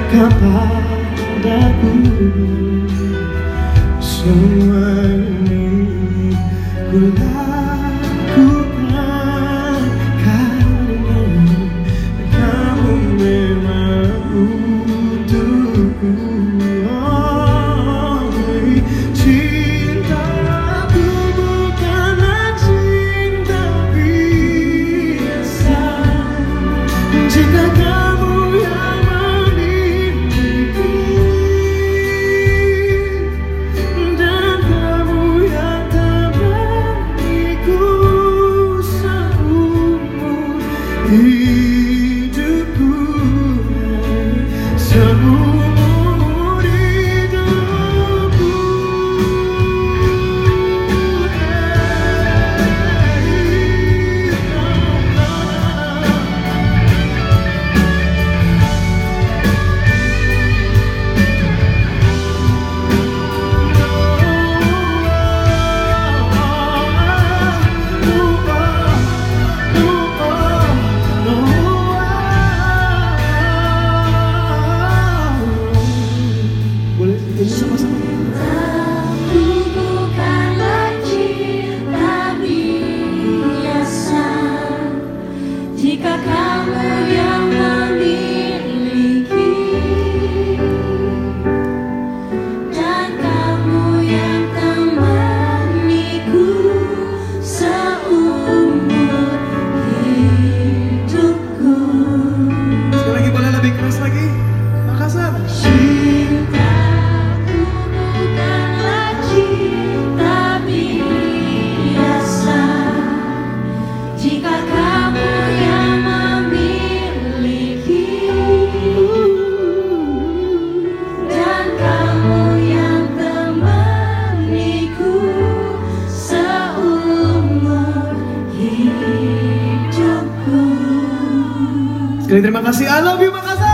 kepadaku. Semua ini ku lakukan karena kamu memang untukku. Oh, cintaku bukanlah cinta biasa. Jika kamu yang memiliki dan kamu yang temaniku seumur hidupku, seumur hidupku. Boleh ini sama-sama. Aku bukanlah cinta biasa. Jika kamu yang memiliki dan kamu yang temaniku seumur hidupku. Sekali lagi boleh lebih keras lagi. Makassar. Cintaku bukanlah cinta biasa. Jika kamu yang memiliki dan kamu yang temaniku seumur hidupku. Sekali terima kasih. I love you Makassar.